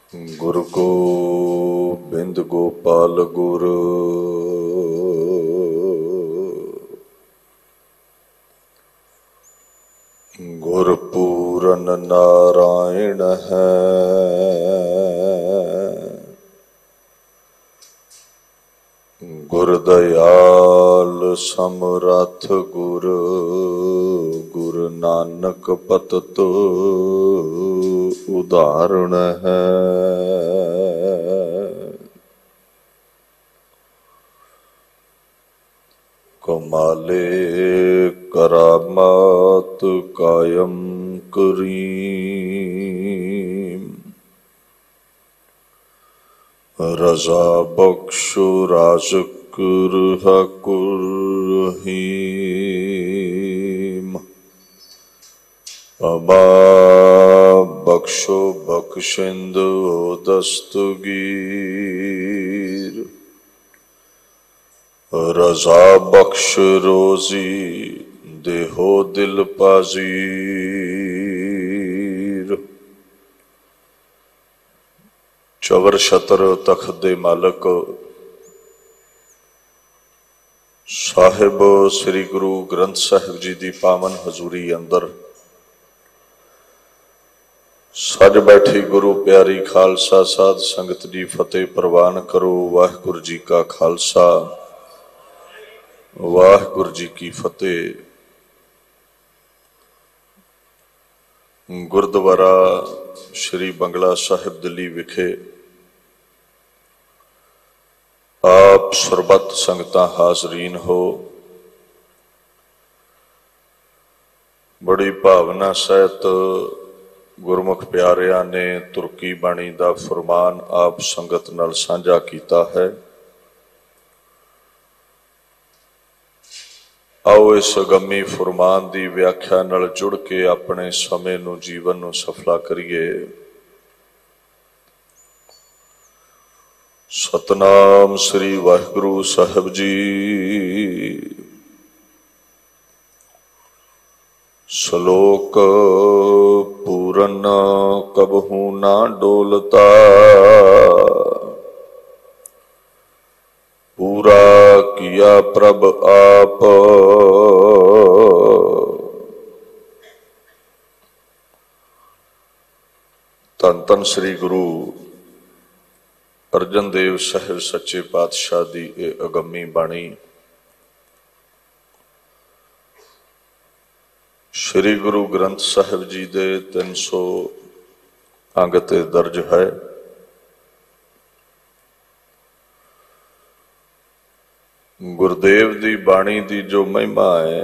गुरु गोबिंद गोपाल गुरु गुरपूरन नारायण है। गुरदयाल समरथ गुरु गुरु नानक पतत उदाहरण है। कमाले करामात कायम करीम रजा बख्शो राज़क रहकुर रहीम। अबा बख्शो बख्शिंद दस्तगीर रजा बख्श रोजी देहो दिल पाजीर। चवर छतर तख्त दे मालक साहिब श्री गुरु ग्रंथ साहिब जी की पावन हजूरी अंदर सज बैठी गुरु प्यारी खालसा साध संगत जी फतेह प्रवान करो। वाहिगुरू जी का खालसा वाहिगुरू जी की फतेह। गुरुद्वारा श्री बंगला साहिब दिल्ली विखे आप सरबत संगतां हाजरीन हो। बड़ी भावना सहित गुरमुख प्यारियां ने तुर्की बाणी का फरमान आप संगत नाल साझा किया है। आओ इस अगमी फरमान की व्याख्या नाल जुड़ के अपने समय नूं जीवन नूं सफला करिए। सतनाम श्री वाहिगुरू साहिब जी। श्लोक पूरन कबहू ना डोलता पूरा किया प्रभ आप। धन धन श्री गुरु अर्जन देव साहिब सच्चे पातशाह की यह अगमी बाणी श्री गुरु ग्रंथ साहिब जी के 300 अंग ते दर्ज है। गुरुदेव की बाणी की जो महिमा है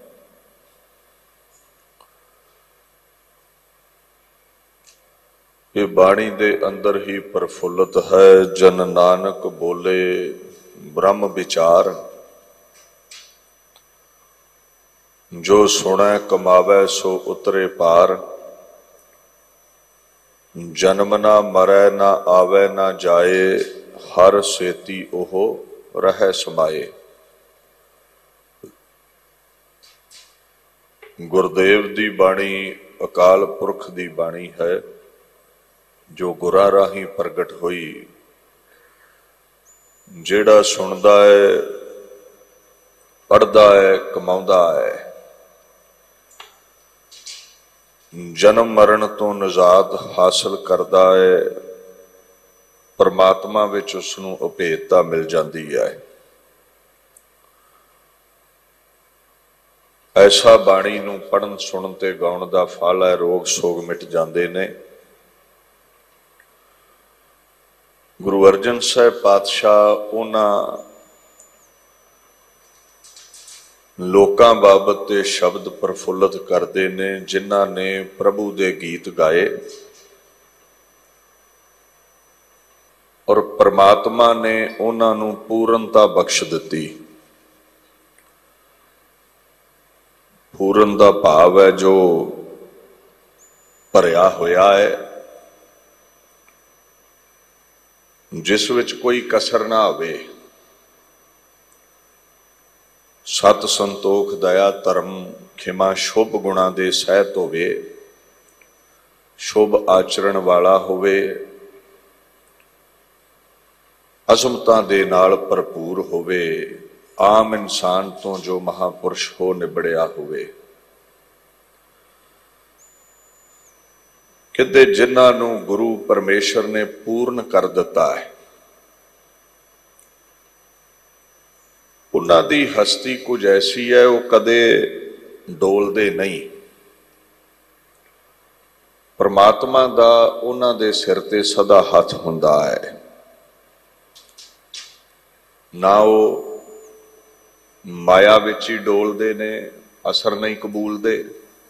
ये बाणी दे अंदर ही प्रफुल्लित है। जन नानक बोले ब्रह्म विचार जो सुने कमावे सो उतरे पार। जन्म ना मरै ना आवे ना जाए हर सेती ओहो रह समाए। गुरुदेव की बाणी अकाल पुरख की बाणी है जो गुरां राही प्रगट हुई। जेड़ा सुनदा है पढ़दा है कमाउंदा है जन्म मरण तो निजात हासिल करदा है। परमात्मा विच उसनूं अभेदता मिल जाती है। ऐसा बाणी नूं पढ़न सुनन ते गाउण दा फल है। रोग सोग मिट जाते ने। गुरु अर्जन साहिब पातशाह उन्हां लोकां बाबत ते शब्द प्रफुल्लित करते ने जिन्हां ने प्रभु दे गीत गाए और परमात्मा ने उन्हां नूं पूर्णता बख्श दिती। पूर्ण दा भाव है जो भरिया होया है जिस विच कोई कसर ना आवे। सत संतोख दया धर्म खिमा शुभ गुणा दे सहित होवे। शुभ आचरण वाला होवे। ਅਜ਼ਮਤਾਂ ਦੇ ਨਾਲ ਭਰਪੂਰ ਹੋਵੇ, ਆਮ ਇਨਸਾਨ ਤੋਂ ਜੋ ਮਹਾਪੁਰਸ਼ ਹੋ ਨਿਬੜਿਆ ਹੋਵੇ। ਕਿਤੇ ਜਿਨ੍ਹਾਂ ਨੂੰ ਗੁਰੂ ਪਰਮੇਸ਼ਰ ਨੇ ਪੂਰਨ ਕਰ ਦਿੱਤਾ ਹੈ, ਉਹਨਾਂ ਦੀ ਹਸਤੀ ਕੁਝ ਐਸੀ ਹੈ, ਉਹ ਕਦੇ ਡੋਲਦੇ ਨਹੀਂ। ਪਰਮਾਤਮਾ ਦਾ ਉਹਨਾਂ ਦੇ ਸਿਰ ਤੇ ਸਦਾ ਹੱਥ ਹੁੰਦਾ ਹੈ। ਨਾ ਉਹ ਮਾਇਆ ਵਿੱਚ ਹੀ ਡੋਲਦੇ ਨੇ, ਅਸਰ ਨਹੀਂ ਕਬੂਲਦੇ,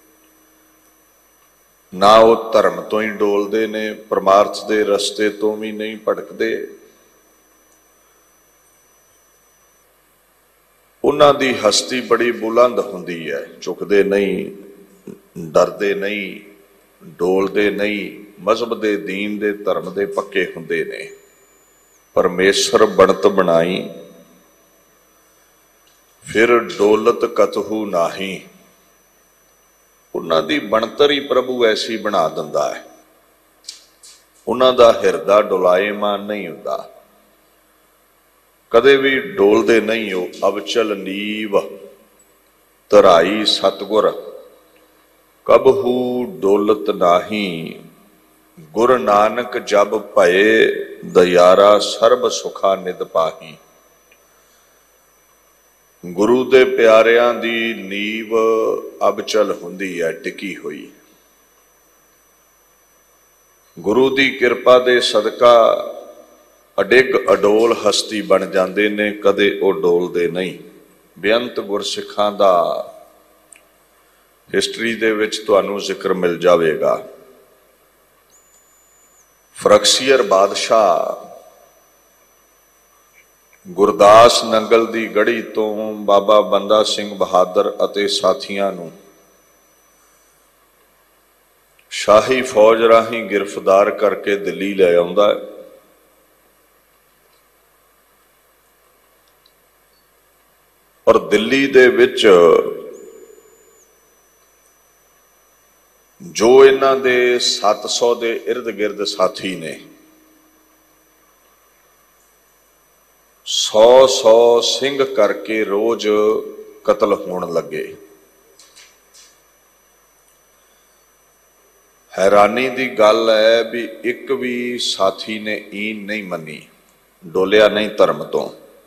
ਨਾ ਉਹ ਧਰਮ ਤੋਂ ਹੀ ਡੋਲਦੇ ਨੇ, ਪਰਮਾਰਥ ਦੇ ਰਸਤੇ ਤੋਂ ਵੀ ਨਹੀਂ ਭਟਕਦੇ। ਉਹਨਾਂ ਦੀ ਹਸਤੀ ਬੜੀ ਬੁਲੰਦ ਹੁੰਦੀ ਹੈ, ਝੁਕਦੇ ਨਹੀਂ, ਡਰਦੇ ਨਹੀਂ, ਡੋਲਦੇ ਨਹੀਂ, ਮਜ਼ਹਬ ਦੇ, ਦੀਨ ਦੇ, ਧਰਮ ਦੇ ਪੱਕੇ ਹੁੰਦੇ ਨੇ। ਪਰਮੇਸ਼ਰ ਬਣਤ ਬਣਾਈ ਫਿਰ ਡੋਲਤ ਕਤਹੂ ਨਾਹੀ। ਉਹਨਾਂ ਦੀ ਬਣਤਰ ਹੀ ਪ੍ਰਭੂ ਐਸੀ ਬਣਾ ਦਿੰਦਾ ਹੈ, ਉਹਨਾਂ ਦਾ ਹਿਰਦਾ ਡੁਲਾਏਮਾਨ ਨਹੀਂ ਹੁੰਦਾ, ਕਦੇ ਵੀ ਡੋਲਦੇ ਨਹੀਂ। ਉਹ ਅਵਚਲ ਨੀਵ ਧਰਾਈ ਸਤਿਗੁਰ, ਕਬਹੂ ਡੋਲਤ ਨਾਹੀ। ਗੁਰ ਨਾਨਕ ਜਬ ਭਏ ਦਇਆਰਾ, ਸਰਬ ਸੁਖਾ ਨਿਦ ਪਾਹੀ। ਗੁਰੂ ਦੇ ਪਿਆਰਿਆਂ ਦੀ ਨੀਵ ਅਬਚਲ ਹੁੰਦੀ ਹੈ, ਟਿਕੀ ਹੋਈ। ਗੁਰੂ ਦੀ ਕਿਰਪਾ ਦੇ ਸਦਕਾ ਅਡਿੱਗ ਅਡੋਲ ਹਸਤੀ ਬਣ ਜਾਂਦੇ ਨੇ, ਕਦੇ ਉਹ ਡੋਲਦੇ ਨਹੀਂ। ਬੇਅੰਤ ਗੁਰਸਿੱਖਾਂ ਦਾ ਹਿਸਟਰੀ ਦੇ ਵਿੱਚ ਤੁਹਾਨੂੰ ਜ਼ਿਕਰ ਮਿਲ ਜਾਵੇਗਾ। ਫਰਕਸੀਅਰ ਬਾਦਸ਼ਾਹ ਗੁਰਦਾਸ ਨੰਗਲ ਦੀ ਗੜ੍ਹੀ ਤੋਂ ਬਾਬਾ ਬੰਦਾ ਸਿੰਘ ਬਹਾਦਰ ਅਤੇ ਸਾਥੀਆਂ ਨੂੰ ਸ਼ਾਹੀ ਫੌਜ ਰਾਹੀਂ ਗ੍ਰਿਫਤਾਰ ਕਰਕੇ ਦਿੱਲੀ ਲੈ ਆਉਂਦਾ ਹੈ। ਔਰ ਦਿੱਲੀ ਦੇ ਵਿੱਚ ਜੋ ਇਹਨਾਂ ਦੇ 700 ਦੇ ਇਰਦ ਗਿਰਦ ਸਾਥੀ ਨੇ, 100 ਸਿੰਘ ਕਰਕੇ ਰੋਜ਼ ਕਤਲ ਹੋਣ ਲੱਗੇ। ਹੈਰਾਨੀ ਦੀ ਗੱਲ ਹੈ ਵੀ ਇੱਕ ਵੀ ਸਾਥੀ ਨੇ ਈਨ ਨਹੀਂ ਮੰਨੀ, ਡੋਲਿਆ ਨਹੀਂ ਧਰਮ ਤੋਂ।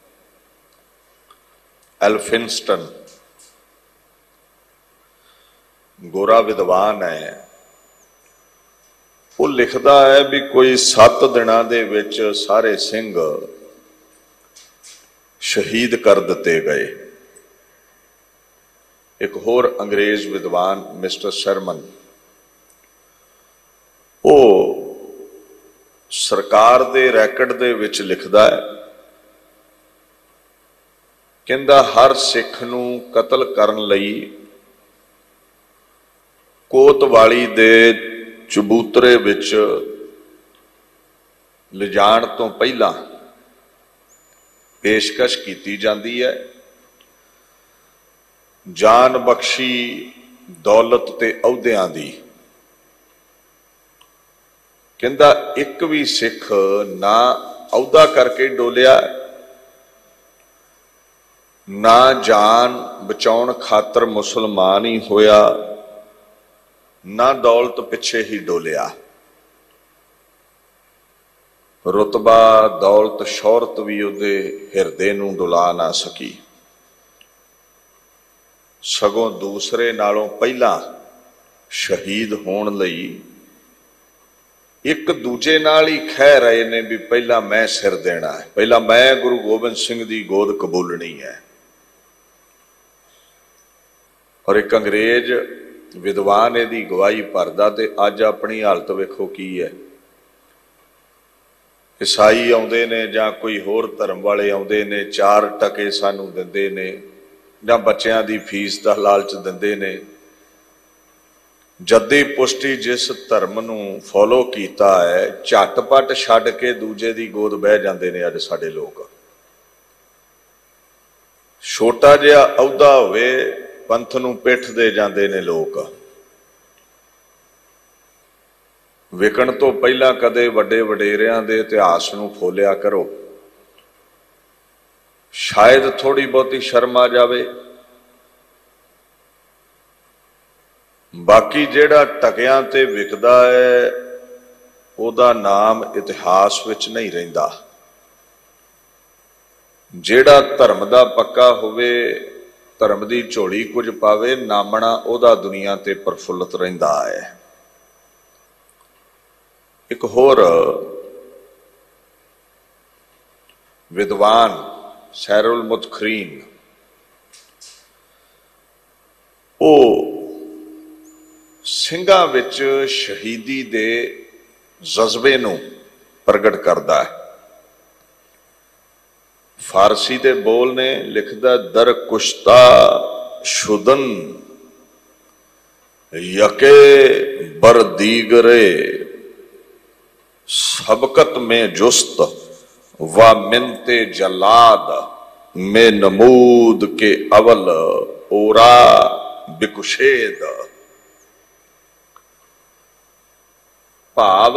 ਐਲਫਿੰਸਟਨ ਗੋਰਾ ਵਿਦਵਾਨ ਹੈ, ਉਹ ਲਿਖਦਾ ਹੈ ਵੀ ਕੋਈ 7 ਦਿਨਾਂ ਦੇ ਵਿੱਚ ਸਾਰੇ ਸਿੰਘ ਸ਼ਹੀਦ ਕਰ ਦਿੱਤੇ ਗਏ। ਇੱਕ ਹੋਰ ਅੰਗਰੇਜ਼ ਵਿਦਵਾਨ ਮਿਸਟਰ ਸ਼ਰਮਨ, ਉਹ ਸਰਕਾਰ ਦੇ ਰੈਕਟ ਦੇ ਵਿੱਚ ਲਿਖਦਾ ਹੈ, ਕਹਿੰਦਾ ਹਰ ਸਿੱਖ ਨੂੰ ਕਤਲ ਕਰਨ ਲਈ ਕੋਤਵਾਲੀ ਦੇ ਚਬੂਤਰੇ ਵਿੱਚ ਲਿਜਾਣ ਤੋਂ ਪਹਿਲਾਂ ਪੇਸ਼ਕਸ਼ ਕੀਤੀ ਜਾਂਦੀ ਹੈ ਜਾਨ ਬਖਸ਼ੀ ਦੌਲਤ ਤੇ ਅਹੁਦਿਆਂ ਦੀ। ਕਹਿੰਦਾ ਇੱਕ ਵੀ ਸਿੱਖ ਨਾ ਅਹੁਦਾ ਕਰਕੇ ਡੋਲਿਆ, ਨਾ ਜਾਨ ਬਚਾਉਣ ਖਾਤਰ ਮੁਸਲਮਾਨ ਹੀ ਹੋਇਆ, ਨਾ ਦੌਲਤ ਪਿੱਛੇ ਹੀ ਡੋਲਿਆ। ਰੁਤਬਾ, ਦੌਲਤ, ਸ਼ੌਹਰਤ ਵੀ ਉਹਦੇ ਹਿਰਦੇ ਨੂੰ ਡੁਲਾ ਨਾ ਸਕੀ, ਸਗੋਂ ਦੂਸਰੇ ਨਾਲੋਂ ਪਹਿਲਾਂ ਸ਼ਹੀਦ ਹੋਣ ਲਈ ਇੱਕ ਦੂਜੇ ਨਾਲ ਹੀ ਖਹਿ ਰਹੇ ਨੇ ਵੀ ਪਹਿਲਾਂ ਮੈਂ ਸਿਰ ਦੇਣਾ ਹੈ, ਪਹਿਲਾਂ ਮੈਂ ਗੁਰੂ ਗੋਬਿੰਦ ਸਿੰਘ ਦੀ ਗੋਦ ਕਬੂਲਣੀ ਹੈ। ਔਰ ਇੱਕ ਅੰਗਰੇਜ਼ ਵਿਦਵਾਨ ਇਹਦੀ ਗਵਾਹੀ ਭਰਦਾ, ਤੇ ਅੱਜ ਆਪਣੀ ਹਾਲਤ ਵੇਖੋ ਕੀ ਹੈ। ਈਸਾਈ ਆਉਂਦੇ ਨੇ ਜਾਂ ਕੋਈ ਹੋਰ ਧਰਮ ਵਾਲੇ ਆਉਂਦੇ ਨੇ, 4 ਟਕੇ ਸਾਨੂੰ ਦਿੰਦੇ ਨੇ ਜਾਂ ਬੱਚਿਆਂ ਦੀ ਫੀਸ ਦਾ ਲਾਲਚ ਦਿੰਦੇ ਨੇ। ਜੱਦੀ ਪੁਸ਼ਟੀ ਜਿਸ ਧਰਮ ਨੂੰ ਫੋਲੋ ਕੀਤਾ ਹੈ, ਝਟਪਟ ਛੱਡ ਕੇ ਦੂਜੇ ਦੀ ਗੋਦ ਬਹਿ ਜਾਂਦੇ ਨੇ ਅੱਜ ਸਾਡੇ ਲੋਕ। ਛੋਟਾ ਜਿਹਾ ਅਹੁਦਾ ਹੋਵੇ, ਪੰਥ ਨੂੰ ਪਿੱਠ ਦੇ ਜਾਂਦੇ ਨੇ ਲੋਕ। ਵਿਕਣ ਤੋਂ ਪਹਿਲਾਂ ਕਦੇ ਵੱਡੇ ਵਡੇਰਿਆਂ ਦੇ ਇਤਿਹਾਸ ਨੂੰ ਫੋਲਿਆ ਕਰੋ। शायद थोड़ी बहुती शर्म आ जाए। बाकी जिहड़ा टकियां ते विकदा है उहदा नाम इतिहास विच नहीं रहिंदा। जिहड़ा धर्म दा पक्का होवे, धर्म दी झोली कुछ पावे, नामना उहदा दुनिया ते प्रफुल्लित रहिंदा है। एक होर विद्वान सैरुल मुतखरीन, वो ਸਿੰਘਾਂ ਵਿੱਚ शहीदी दे जज्बे नूं प्रगट करदा है। फारसी दे बोल ने लिखदा, दर कुश्ता शुदन यके बर दीगरे सबकत में जुस्त व मिनते जलाद में नमूद के अवल ओरा बिकुशेद। भाव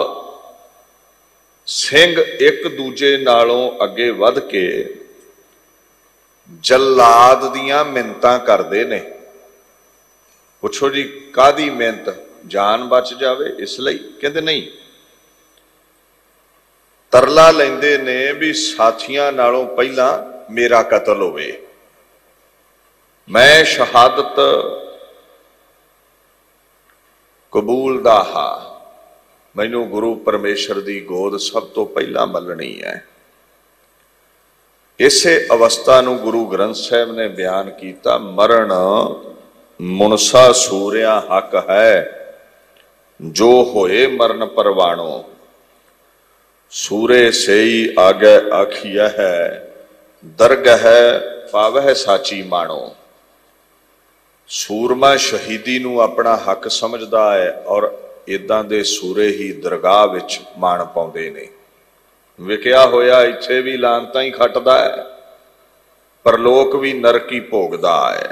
सिंह एक दूजे नालों अगे वध के जल्लाद दियां मिन्नतां करदे ने। पुछो जी कादी मिन्नत? जान बच जावे इसलिए? कहते नहीं, तरला लैंदे ने भी साथियां नालों पहला मेरा कतल होवे, मैं शहादत कबूल दा हा, मैनू गुरु परमेश्वर की गोद सब तो पहला मलनी है। इसे अवस्था नू गुरु ग्रंथ साहब ने बयान किया, मरण मुनसा सूरिया हक है, जो होए मरण परवाणो, सूरे से ही आगे आखिया है, दरगह पावह साची माणो। सूरमा शहीदी नू अपना हक समझदा है और इदां दे सूरे ही दरगाह विच मान पाउंदे ने। विकिया होया इत्थे भी लानतां ही खटदा है, परलोक भी नरक ही भोगदा है।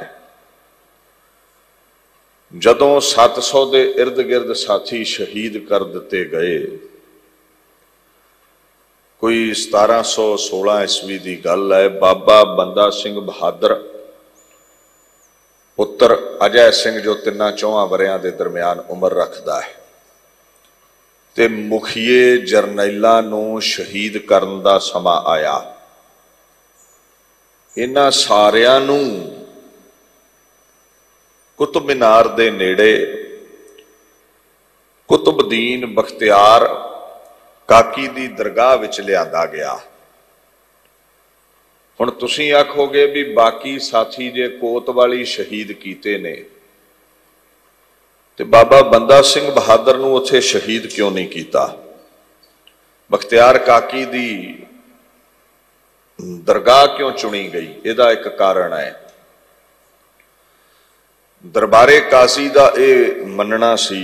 जदों 700 दे इर्द गिर्द साथी शहीद कर दिते गए, कोई 1716 ईस्वी की गल है, बाबा बंदा सिंह बहादुर पुत्र अजय सिंह जो 3-4 वरियां के दरम्यान उम्र रखता है, ते मुखिए जरनैलां नूं शहीद करन दा समा आया। इन्हां सारियां नूं कुतुब मीनार दे नेड़े कुतुबदीन बख्तियार काकी दी दरगाह विच लिआंदा गया। हुण तुसीं आखोगे भी बाकी साथी जे कोतवाली शहीद कीते ने, ते बाबा बंदा सिंह बहादुर नूं उत्थे शहीद क्यों नहीं किया? बख्तियार काकी दी दरगाह क्यों चुनी गई? इहदा एक कारण है। दरबारे काजी दा यह मनना सी,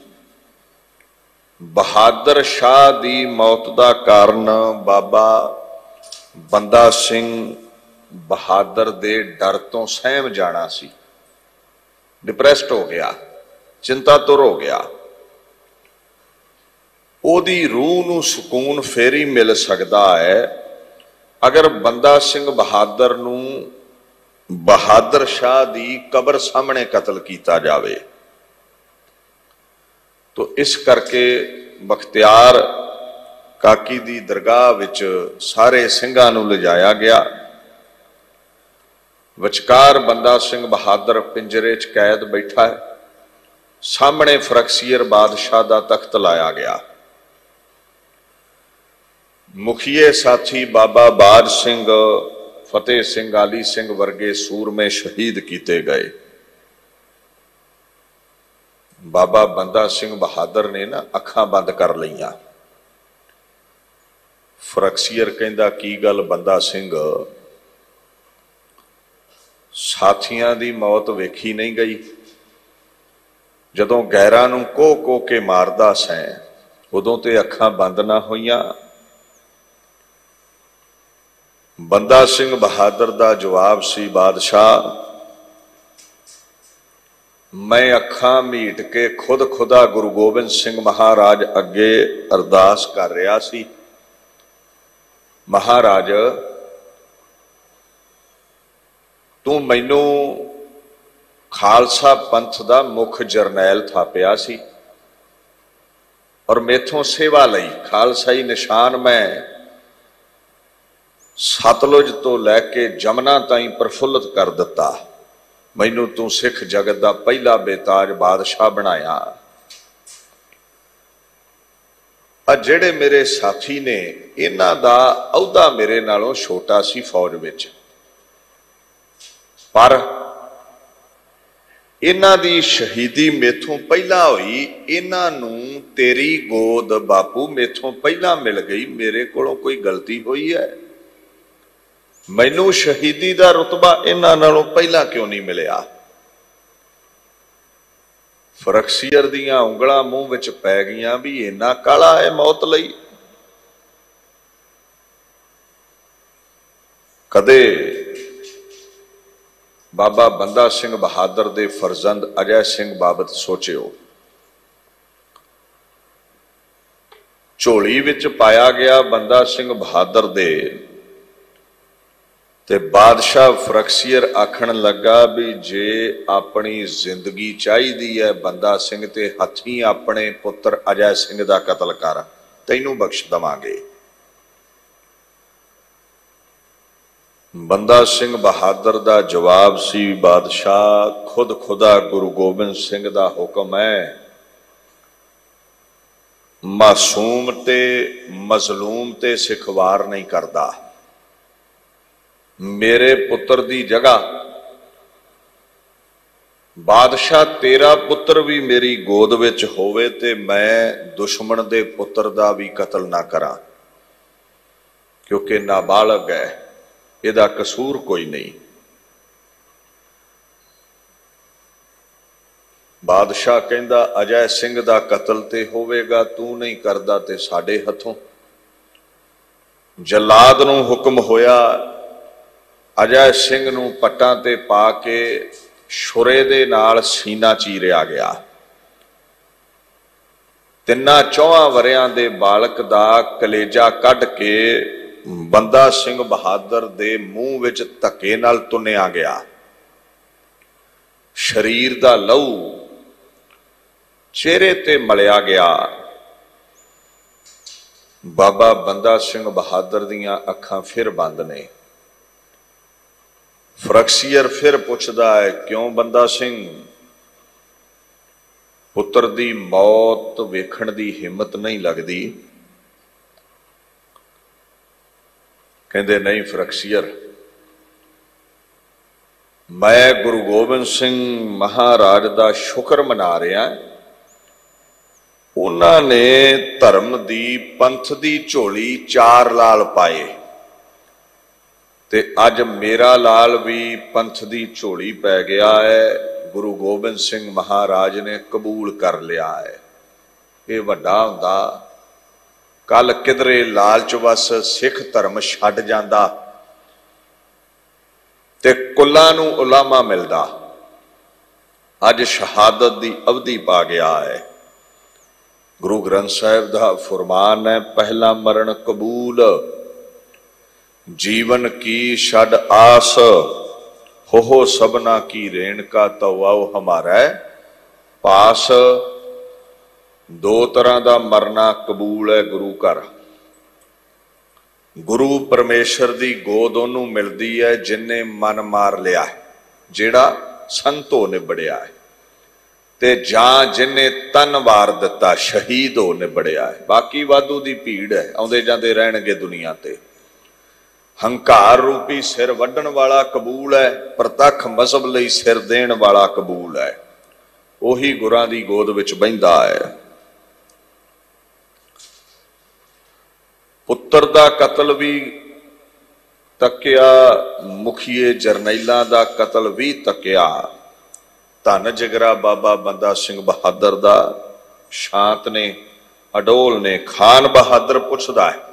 बहादुर शाह दी मौत दा कारण बाबा बंदा सिंह बहादुर दे डर तो सहम जाना सी, डिप्रैस्ड हो गया, चिंतातुर हो गया। ओदी रूह नूं सुकून फेर ही मिल सकता है अगर बंदा सिंह बहादुर नूं बहादुर शाह दी कबर सामने कतल किया जाए। तो इस करके बख्तियार काकी दी दरगाह विच सारे सिंघां नूं लिजाया गया। विचकार बंदा सिंह बहादुर पिंजरे च कैद बैठा है, सामने फरक्सीयर बादशाह दा तख्त लाया गया। मुखिए साथी बाबा बाज सिंह, फतेह सिंह, आली सिंह वर्गे सूरमे शहीद किए गए। बाबा बंदा सिंह बहादुर ने ना अखां बंद कर लईयां। फरक्सीयर कहंदा की गल बंदा सिंह, साथियां दी मौत वेखी नहीं गई? जदों गैरां नूं कोह के मारदा सैं उदों ते अखां बंद ना होईयां? बंदा सिंह बहादुर दा जवाब सी, बादशाह मैं अखां मीट के खुद खुदा गुरु गोबिंद सिंह महाराज अगे अरदास कर रहा सी, महाराज तू मैनू खालसा पंथ का मुख जरनैल थापिया सी और मेथों सेवा लई खालसाई निशान मैं सतलुज तो लैके जमुना ताईं प्रफुल्लित कर दिता। मैनू तू सिख जगत का पहला बेताज बादशाह बनाया। ਜਿਹੜੇ मेरे साथी ने इन्हां दा अहुदा मेरे नालों छोटा सी फौज विच, पर इन्हां दी शहीदी मेथों पहला हुई। इन्हां नूं तेरी गोद बापू मेथों पहला मिल गई। मेरे कोलों कोई गलती हुई है? मैनू शहीदी दा रुतबा इन्हां नालों पहला क्यों नहीं मिलिया? फरक्सीयर दियां उंगलां मूंह विच पै गईयां भी इन्ना काला है मौत लई। कदे बाबा बंदा सिंह बहादुर दे फरजंद अजय सिंह बाबत सोचियो। झोली विच पाया गया बंदा सिंह बहादुर दे ते बादशाह फरक्सीयर आखण लगा भी जे अपनी जिंदगी चाहिदी है बंदा सिंह ते हथी अपने पुत्र अजय सिंह दा कतल कर, तैनू बख्श दवांगे। बंदा सिंह बहादुर दा जवाब सी, बादशाह खुद खुदा गुरु गोबिंद सिंह दा हुक्म है, मासूम ते मजलूम ते सिखवार नहीं करदा। मेरे पुत्र दी जगह बादशाह तेरा पुत्र भी मेरी गोद विच होवे ते मैं दुश्मन दे पुत्र दा भी कतल ना करा, क्योंकि नाबालग है, इहदा कसूर कोई नहीं। बादशाह कहंदा अजय सिंह दा कतल ते होवेगा, तू नहीं करदा ते साडे हथों। जलाद नूं हुक्म होया अजय सिंह नूं पट्टां ते पा के छुरे दे नाल सीना चीरिया गया। तिन्ना 4 वरियां दे बालक दा कलेजा कढ के बंदा सिंह बहादुर दे मूंह विच धक्के नाल तुन्निया गया। शरीर दा लहू चेहरे ते मलिया गया। बाबा बंदा सिंह बहादुर दियां अखां फिर बंद ने। फरक्सीयर फिर पुछदा है, क्यों बंदा सिंह? पुत्र दी मौत वेखण दी हिम्मत नहीं लगदी? कहंदे नहीं फरक्सीयर, मैं गुरु गोबिंद सिंह महाराज दा शुक्र मना रहा। उन्हां ने धर्म दी पंथ दी झोली 4 लाल पाए ते अज मेरा लाल भी पंथ दी झोली पै गया है। गुरु गोबिंद सिंह महाराज ने कबूल कर लिया है। ये वड्डा हुंदा कल किधरे लालच वस सिख धर्म छड्ड जांदा ते कुल्लां नूं उलामा मिलदा। अज शहादत दी अवधि पा गया है। गुरु ग्रंथ साहिब दा फरमान है, पहला मरण कबूल, जीवन की छड आस, हो सबना की रेणका तो आओ हमारा पास। 2 तरह का मरना कबूल है गुरु घर। गुरु परमेश्वर की गोद ओनू मिलती है जिन्हें मन मार लिया है, जेड़ा संत हो निबड़िया है, ते जां जिन्हें तन वार दिता शहीद हो निबड़िया है। बाकी वाधू की भीड़ है, आउंदे जांदे रहणगे दुनिया ते। हंकार रूपी सिर वड्डण वाला कबूल है, प्रतख मजहब लई सिर देण वाला कबूल है। ओही गुरां दी गोद विच बहिंदा है। पुत्र दा कतल भी तकिया, मुखिए जरनैलां दा कतल भी तकिया। धन जिगरा बाबा बंदा सिंह बहादुर दा। शांत ने, अडोल ने। खान बहादुर पुछदा है,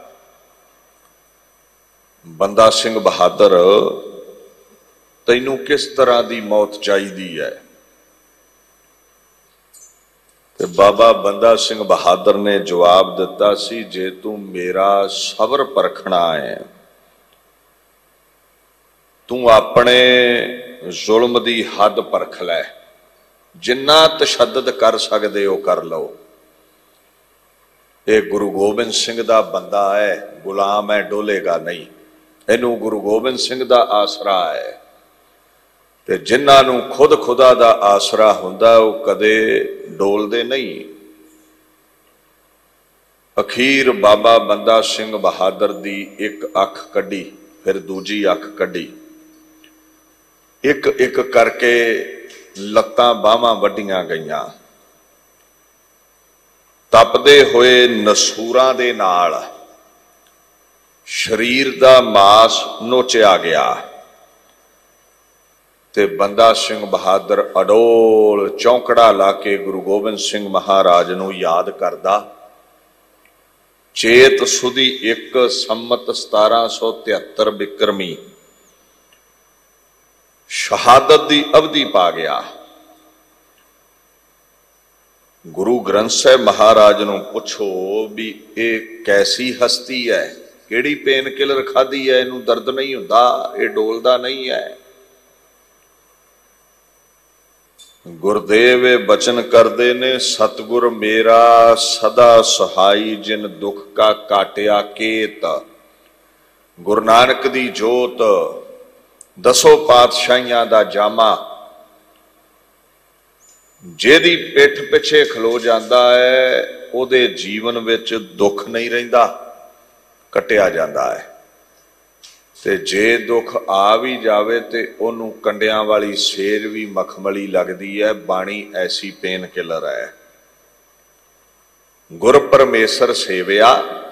बंदा सिंह बहादुर तैनू किस तरह की मौत चाहिदी है? ते बाबा बंदा सिंह बहादुर ने जवाब दिता सी, जे तू मेरा सबर परखना है, तू अपने जुल्म दी हद परख लै, जिन्ना तशद्दद कर सकदे हो कर लो। ये गुरु गोबिंद सिंह दा बंदा है, गुलाम है, डोलेगा नहीं। इनू गुरु गोबिंद सिंह दा आसरा है, ते जिन्हां नूं खुद खुदा दा आसरा हुंदा वो कदे डोलदे नहीं। अखीर बाबा बंदा सिंह बहादुर दी एक अख कड्डी, फिर दूजी अख कड्डी, एक एक करके लत्तां बाहां वड्डियां गईयां। तपदे होए नसूरां दे नाल शरीर दा मास नोचिया गया, ते बंदा सिंह बहादुर अडोल चौंकड़ा ला के गुरु गोबिंद सिंह महाराज नूं याद करदा। चेत सुदी एक संमत 1773 बिक्रमी शहादत की अवधि पा गया। गुरु ग्रंथ साहिब महाराज नूं पुछो भी ये कैसी हस्ती है, किहड़ी पेन किलर खाधी है, इनू दर्द नहीं हुंदा, ये डोलदा नहीं है। गुरदेव बचन करते ने, सतगुर मेरा सदा सहाई जिन दुख का काटिया केत। गुरु नानक दी जोत दसों पातशाहियां दा जामा, जेदी पिठ पिछे खलो जाता है उहदे जीवन विच दुख नहीं रहिंदा, कटिया जाता है। ते जे दुख आ भी जावे ते ओनू कंडियां वाली सेज भी मखमली लगदी है। बाणी ऐसी पेन किलर है। गुर परमेसर सेविया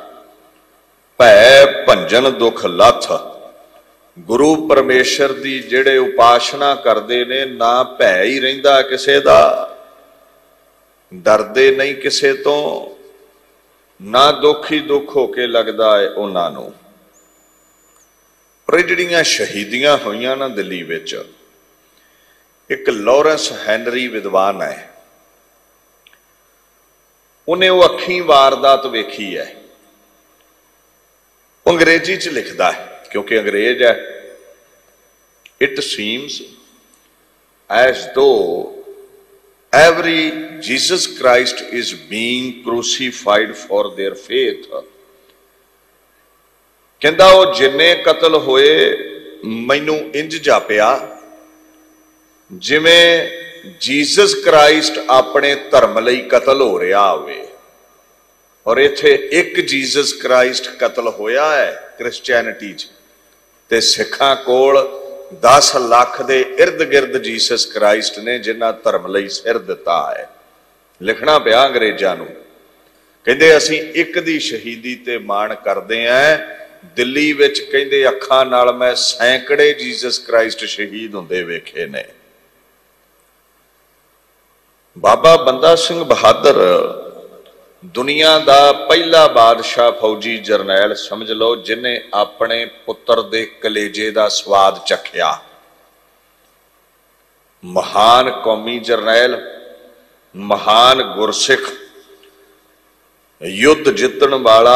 भै भंजन दुख लथ। गुरु परमेश्वर दी जेड़े उपासना करते ने, ना भै ही रहिंदा किसे दा, डरदे नहीं किसे तो, ना दुख ही दुख होके लगदा है उन्हां नूं। पर जिहड़ियां शहीदियां होईयां ना दिल्ली विच, एक लॉरेंस हैनरी विद्वान है, उन्हें वो अखीं वारदात वेखी है। अंग्रेजी च लिखदा है क्योंकि अंग्रेज है। It seems as though every Jesus Christ is being crucified for their faith. कहता वो जिन्ने कतल होए मैनू इंज जापिया जिवें जीसस क्राइस्ट अपने धर्म लई कतल हो रहा होवे। और इत्थे एक जीसस क्राइस्ट कतल होया है क्रिश्चियनिटी च, ते सिखां कोल 10 लाख दे इर्द गिर्द जीसस क्राइस्ट ने जिन्हां धर्म लई सिर दिता है। लिखना पिया अंग्रेजां नूं, कहंदे असीं एक दी शहीदी ते माण करदे हैं। दिल्ली विच कहंदे अखां नाल मैं सैकड़े जीसस क्राइस्ट शहीद हुंदे वेखे ने। बाबा बंदा सिंह बहादुर दुनिया दा पहला बादशाह फौजी जरनैल समझ लो जिन्हें अपने पुत्र दे कलेजे दा स्वाद चखिया। महान कौमी जरनैल, महान गुरसिख, युद्ध जितण वाला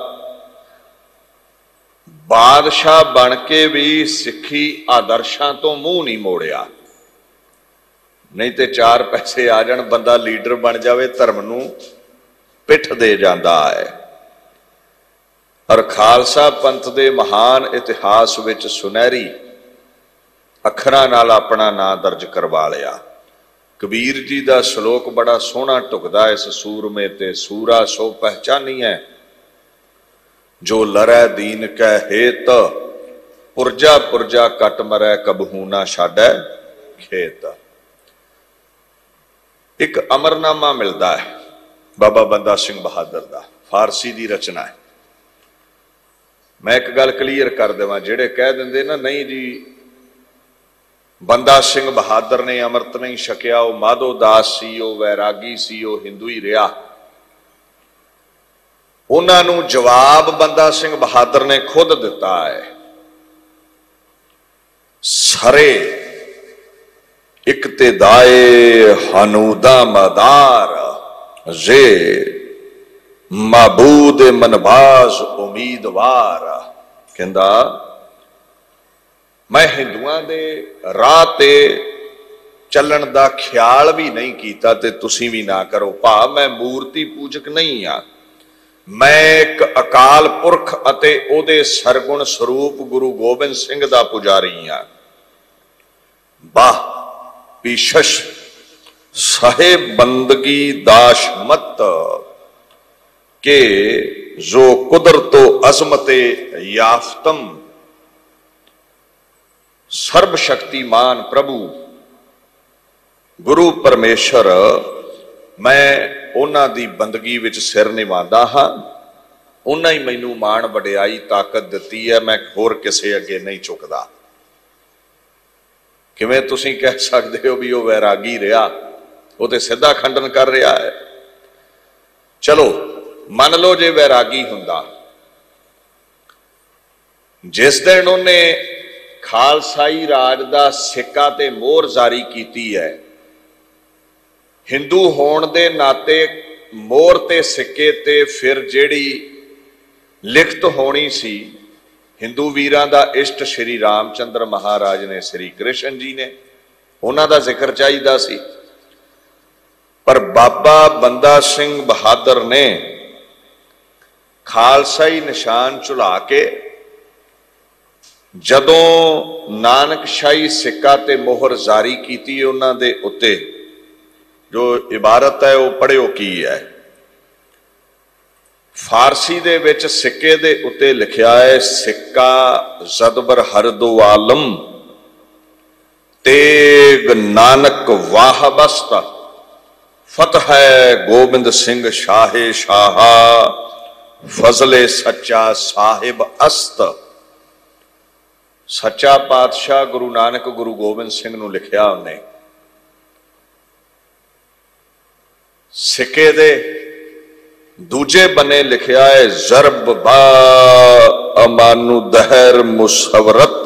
बादशाह बन के भी सिखी आदर्शां तो मुंह नहीं मोड़िया। नहीं तो 4 पैसे आ जाण बंदा लीडर बन जावे, धर्म नूं पिठ दे जांदा है। और खालसा पंथ दे महान इतिहास विच सुनहरी अखरां नाल अपना नां दर्ज करवा लिया। कबीर जी दा श्लोक बड़ा सोहना ढुकदा इस सूरमे ते, सूरा सो पहचानीए जो लरै दीन कै हेत, पुरजा पुरजा कट मरै कबहू ना छाड़ै खेत। एक अमरनामा मिलता है बाबा बंदा सिंह बहादुर दा, फारसी दी रचना है। मैं एक गल क्लीयर कर देवां, जेड़े कह दिंदे ना नहीं जी बंदा सिंह बहादुर ने अमृत नहीं छकिया, वो माधो दास सी, वो वैरागी सी, वो हिंदू ही रहा। उन्होंने जवाब बंदा सिंह बहादुर ने खुद दिता है। सरे इक्तिदाए हनूदा मदार जे माबूद मनबाज उम्मीदवार। कहंदा मैं हिंदुआं दे राह ते ਚੱਲਣ ਦਾ ਖਿਆਲ ਵੀ ਨਹੀਂ ਕੀਤਾ ਤੇ ਤੁਸੀਂ ਵੀ ਨਾ ਕਰੋ। ਭਾਵ ਮੈਂ ਮੂਰਤੀ ਪੂਜਕ ਨਹੀਂ ਆ, ਮੈਂ ਇੱਕ ਅਕਾਲ ਪੁਰਖ ਅਤੇ ਉਹਦੇ ਸਰਗੁਣ ਸਰੂਪ ਗੁਰੂ ਗੋਬਿੰਦ ਸਿੰਘ ਦਾ ਪੁਜਾਰੀ ਆ। ਬਾਹ ਪੀਸ਼ਸ਼ ਸਾਹਿਬ ਬੰਦਗੀ ਦਾਸ਼ ਮਤ के जो कुदरतो अजमते याफ्तम, सर्वशक्तिमान प्रभु गुरु परमेश्वर मैं उन्हां दी बंदगी विच सिर निभांदा हां, उन्हां ही मैनू माण वडियाई ताकत दित्ती है, मैं होर किसे अगे नहीं झुकदा। किवें तुसीं कह सकदे हो भी वो वैरागी रहा, वो तो सीधा खंडन कर रहा है। चलो मन लो जे वैरागी हुंदा, जिस दिन उन्हें खालसाई राज दा सिक्का ते मोहर जारी कीती है, हिंदू होण दे नाते मोहर ते सिक्के ते फिर जिहड़ी लिखत होनी सी हिंदू वीरां दा इष्ट श्री रामचंद्र महाराज ने, श्री कृष्ण जी ने, उन्हां दा जिक्र चाहिदा सी। पर बाबा बंदा सिंह बहादुर ने खालसाई निशान झुला के जदों नानकशाही सिक्का ते मोहर जारी की, उन्हां दे उत्ते जो इबारत है वो पढ़ियो की है। फारसी दे विच सिक्के दे उत्ते लिखिया है, सिक्का जदबर हर दो आलम तेग नानक वाह बस्त, फतह गोबिंद सिंह शाहे शाहा फजले सच्चा साहिब अस्त। सच्चा पातशाह गुरु नानक गुरु गोबिंद सिंह नूं लिखिया उन्हें। सिक्के दे दूजे बने लिखिया है, जरब बा अमानु दहर मुसवरत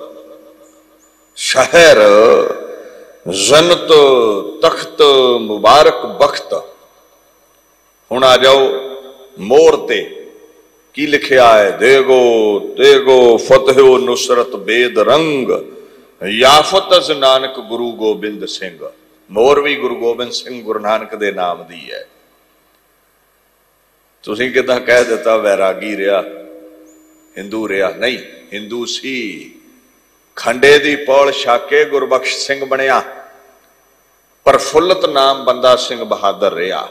शहर जन्नत तख्त मुबारक बख्त। हुण आ जाओ मोहर ते की लिखिया है, देगो देगो फतेहो नुसरत बेद रंग याफत अज नानक गुरु गोबिंद सिंह। मोहर भी गुरु गोबिंद सिंह गुरु नानक दे नाम दी है। तुसीं किदां कह दिता वैरागी रहा, हिंदू रहा? नहीं, हिंदू सी। खंडे दी पौल छाके गुरबख्श सिंह बनिया, प्रफुल्लत नाम बंदा सिंह बहादुर रहा।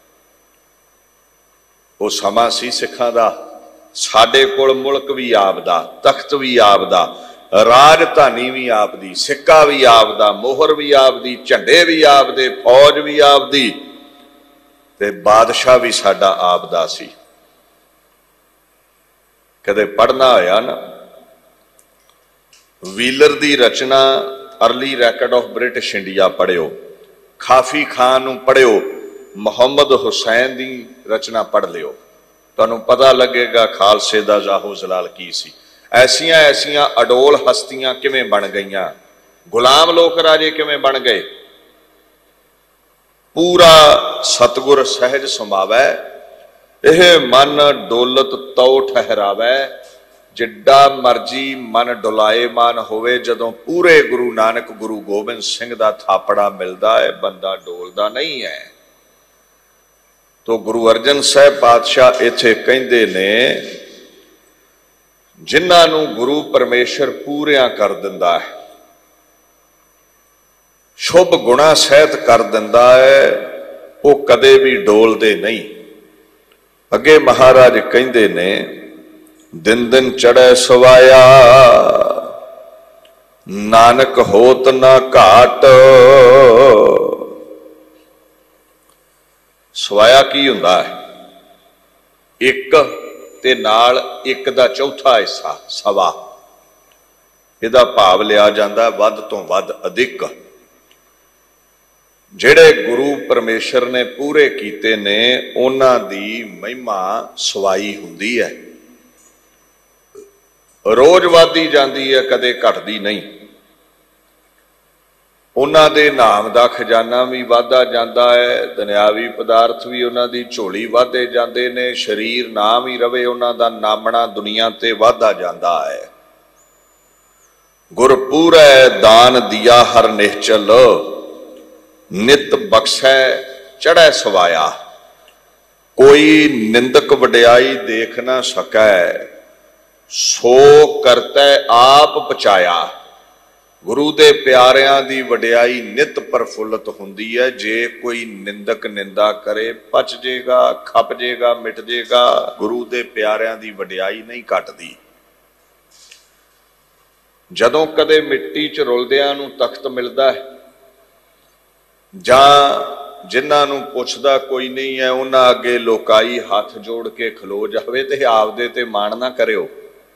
वो समा सी सिखां दा, साडे कोल मुल्क भी आपदा, तख्त भी आपदा, राजधानी भी आपदी, सिक्का भी आपदा, मोहर भी आपदी, झंडे भी आपदे, फौज भी आपदी ते बादशाह भी साडा आपदा सी। कदे पढ़ना होया ना व्हीलर दी रचना early record of British India पढ़ियो, खाफी खान नूं पढ़ियो, मुहम्मद हुसैन की रचना पढ़ लियो, तुहानूं पता लगेगा खालसे दा जाहो जलाल की सी। ऐसियां ऐसियां अडोल हस्तियां किवें बन गईयां, गुलाम लोक राजे किवें बन गए। पूरा सतगुर सहज समावै, यह मन डोलत तौ ठहरावै, जिड्डा मर्जी मन डुलाएमान होवे, जदों पूरे गुरु नानक गुरु गोबिंद सिंह दा थापड़ा मिलदा है, बंदा डोलदा नहीं है। तो गुरु अर्जन साहब पातशाह इत्थे कहंदे ने, जिन्हां नूं गुरु परमेश्वर पूरियां कर दिंदा है, शुभ गुणा सहित कर दिंदा है, वो कदे भी डोलदे नहीं। अगे महाराज कहंदे ने, दिन दिन चढ़े सवाया नानक होत ना घाट। सवाया की हुंदा है? एक ते नाल एक दा चौथा हिस्सा सवा, इहदा भाव लिया जांदा वध तो वध अधिक। जिहड़े गुरु परमेश्वर ने पूरे कीते ने उन्हां दी महिमा सवाई हुंदी है, रोज वधदी जांदी है, कदे घटदी नहीं। उन्हां दे नाम दा खजाना भी वाधा जाता है, दुनियावी पदार्थ भी उन्हां दी झोली वाधे जाते ने, शरीर नाम ही रवे उन्हां दा नामना दुनिया ते वाधा जाता है। गुर पूरै दान दिया हर निश्चल, नित बख्शै चढ़ै सवाया। कोई निंदक वड्याई देख ना सकै, सो करतै आप पचाया। गुरु दे प्यारिਆਂ ਦੀ ਵਡਿਆਈ ਨਿਤ ਪ੍ਰਫੁੱਲਤ ਹੁੰਦੀ ਹੈ। ਜੇ ਕੋਈ ਨਿੰਦਕ ਨਿੰਦਾ ਕਰੇ ਪਚ ਜੇਗਾ, ਖਪ ਜੇਗਾ, ਮਿਟ ਜੇਗਾ। ਗੁਰੂ ਦੇ ਪਿਆਰਿਆਂ ਦੀ ਵਡਿਆਈ ਨਹੀਂ ਘਟਦੀ। ਜਦੋਂ ਕਦੇ ਮਿੱਟੀ 'ਚ ਰੁਲਦਿਆਂ ਨੂੰ ਤਖਤ ਮਿਲਦਾ ਹੈ, ਜਾਂ ਜਿਨ੍ਹਾਂ ਨੂੰ ਪੁੱਛਦਾ ਕੋਈ ਨਹੀਂ ਹੈ ਉਹਨਾਂ ਅੱਗੇ ਲੋਕਾਈ ਹੱਥ ਜੋੜ ਕੇ ਖਲੋ ਜਾਵੇ ਤੇ ਆਪਦੇ ਤੇ ਮਾਣ ਨਾ ਕਰਿਓ।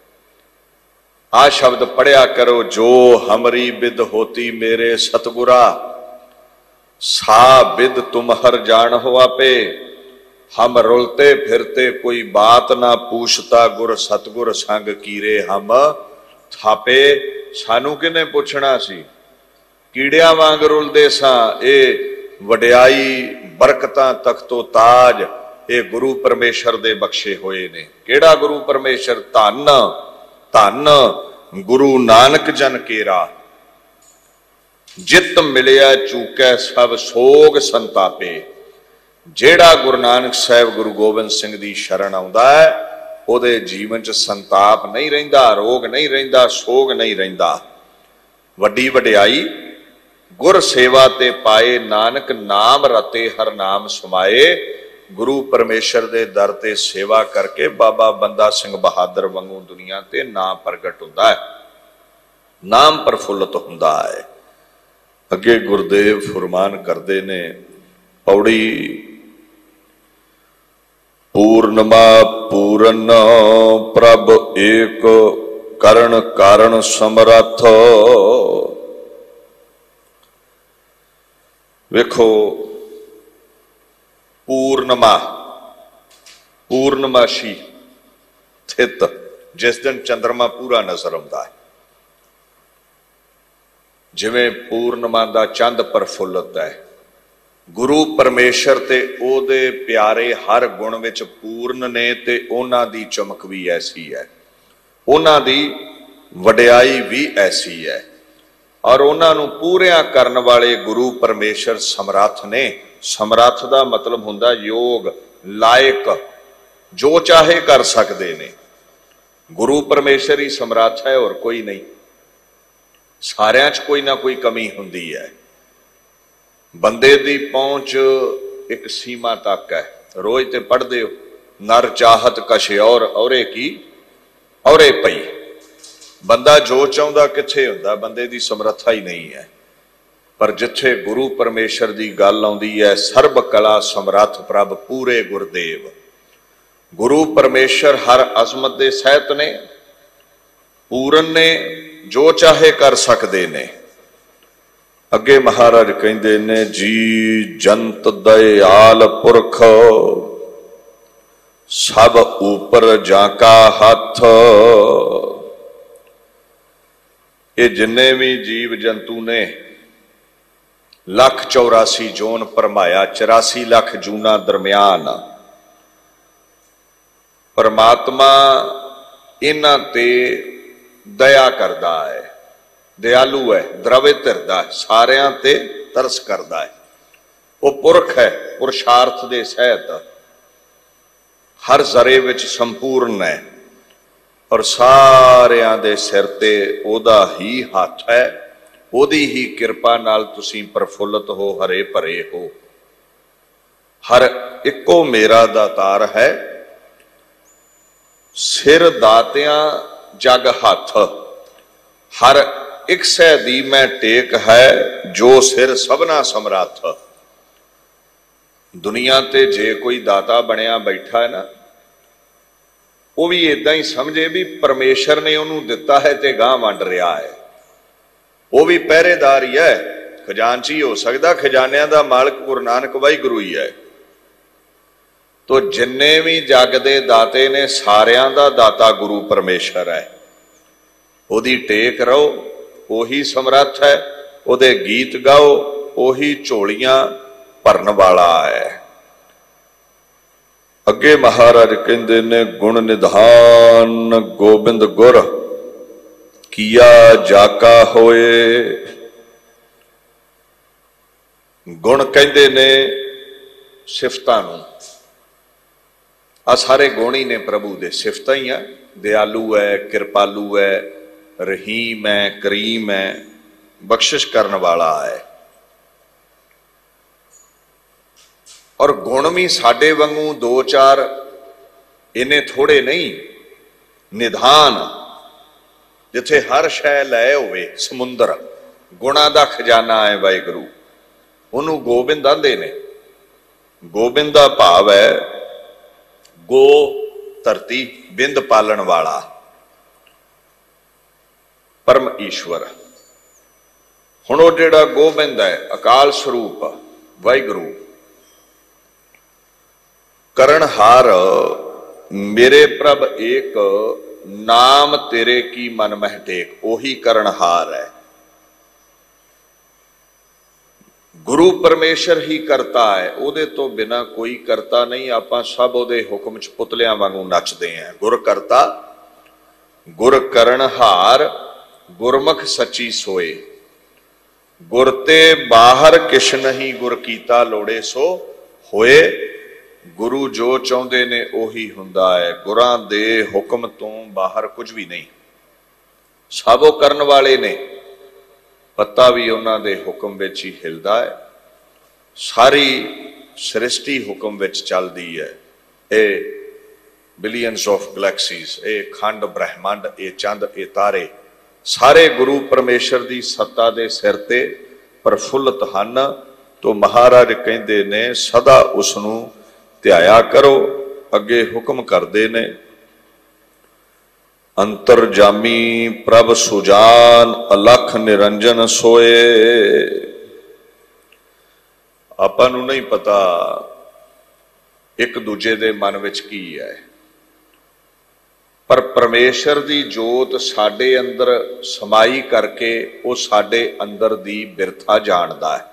आ शब्द पढ़िया करो, जो हमरी बिद होती मेरे सतगुरा, सा बिद तुम हर जान हो आपे। हम रुलते फिरते कोई बात ना पूछता, गुर सतगुर संग कीरे हम थापे। सानू किने पुछना सी, कीड़िया वांग रुलदे सां। ये वड्याई बरकतां तख्तो ताज ये गुरु परमेश्वर दे बख्शे होए ने। केड़ा गुरु परमेश्वर? धन धन गुरु नानक जन केरा, जित मिलिया चूकै सब सोग संतापे। जेड़ा गुरु नानक साहब गुरु गोबिंद सिंह दी शरण आउंदा है, ओदे जीवन च संताप नहीं रहिंदा, रोग नहीं रहिंदा, सोग नहीं रहिंदा। वड्डी वड्याई गुर सेवा ते पाए, नानक नाम रते हर नाम समाए। गुरु परमेश्वर दे दर ते सेवा करके बाबा बंदा सिंह बहादुर वांगू दुनिया ते नाम प्रगट हुंदा है, नाम प्रफुल्लत हुंदा है। अगे गुरदेव फरमान करदे ने पौड़ी, पूर्णमा पूरन प्रभ एक, करण कारण समरथ। वेखो पूर्णमा, पूर्णमाशी स्थित, जिस दिन चंद्रमा पूरा नजर आउंदा है। जिवें पूर्णमा दा चंद प्रफुल्लत है, गुरु परमेश्वर ते ओदे प्यारे हर गुण विच पूर्ण ने ते उन्हां दी चमक भी ऐसी है, उन्हां दी वड्याई भी ऐसी है। और उन्हां नूं पूरिया करन वाले गुरु परमेश्वर समर्थ ने। समर्थ दा मतलब हुंदा योग, लायक, जो चाहे कर सकते ने। गुरु परमेश्वर ही समर्थ है और कोई नहीं। सारियां च कोई ना कोई कमी हुंदी है। बंदे दी पहुंच एक सीमा तक है। रोज ते पढ़दे हो, नर चाहत कछे औरे की औरे पई। बंदा जो चाहुंदा किथे हुंदा, बंदे दी समर्था ही नहीं है। पर जिथे गुरु परमेश्वर की गल आउंदी है, सर्ब कला समर्थ प्रभ पूरे गुरदेव। गुरु परमेश्वर हर अजमत दे सहित ने, पूरन ने, जो चाहे कर सकते ने। अगे महाराज कहंदे ने, जी जंत दयाल पुरख, सब ऊपर जाका हथ। ये जिन्ने भी जीव जंतु ने 1,84 जोन परमाया, 84 लाख जूना दरम्यान। परमात्मा इन्हां ते दया करदा है, दयालु है, द्रवे धरदा है, सारियां ते तरस करदा है। वो पुरख है, पुरुषार्थ दे सहित हर जरे विच संपूर्ण है। और सारियां दे सिर ते ओदा ही हथ है, ओदी ही किरपा नाल तुसीं प्रफुल्लत हो, हरे भरे हो। हर इको मेरा दातार है, सिर दातियां जग हथ। हर एक सै दी मैं टेक है, जो सिर सबना समरथ। दुनिया ते जे कोई दाता बनया बैठा है ना, वो भी इदां ही समझे भी परमेश्वर ने उन्होंने दिता है ते गांह वंड रहा है। वो भी पहरेदार ही है, खजानची हो सकता, खजानियां दा मालिक गुरु नानक वाहिगुरू ही है। तो जिन्ने भी जग दे दाते ने, सारियां दा दाता गुरु परमेश्वर है। ओदी टेक रहो, ओही समर्थ है। ओदे गीत गाओ, ओही झोलियां भरन वाला है। अगे महाराज कहंदे ने, गुण निधान गोबिंद गुर किया जाका होए। गुण कहते ने सिफतां नूं, आ सारे गुण ही ने प्रभु दे, सिफतां ही आ। दयालु है, कृपालु है, रहीम है, करीम है, बख्शिश करने वाला है। और गुण भी साडे वांगू दो चार इन्ने थोड़े नहीं, निधान जिथे हर शै लै होवे समुंदर, गुणा दा खजाना है वाहिगुरू, उन्होंने गोबिंद आंदे ने। गोबिंद का भाव है गो धरती, बिंद पालन वाला, परम ईश्वर। हुण वो जिहड़ा गोबिंद है अकाल स्वरूप वाहिगुरू, करणहार मेरे प्रभ एक, नाम तेरे की मन मह टेक, ओही करणहार है। गुरु परमेश्वर ही करता है, उहदे तो बिना कोई करता नहीं। आपां सब उहदे हुक्म च पुतलियां वांगू नचदे हैं। गुर करता, गुर करणहार, गुरमुख सची सोए। गुर ते बाहर किश नहीं, गुर कीता लोड़े सो होए। गुरु जो चाहुंदे ने ओही हुंदा है, गुरां दे हुक्म तो बाहर कुछ भी नहीं। सब वो करन वाले ने, पत्ता भी उन्हां दे हुक्म विच ही हिलदा है। सारी सृष्टि हुक्म विच चलदी है। ये बिलियंस ऑफ गैलेक्सीज, ये खंड ब्रह्मंड, ये चंद, ये तारे, सारे गुरु परमेश्वर की सत्ता दे सिर ते प्रफुल्लत हन। तो महाराज कहंदे ने सदा उसनूं ध्याया करो। अगे हुक्म करदे ने, अंतरजामी प्रभ सुजान, अलख निरंजन सोए। आपां नूं नहीं पता एक दूजे दे मन विच की है, पर परमेश्वर दी जोत साडे अंदर समाई करके वो साडे अंदर दी बिरथा जानदा है।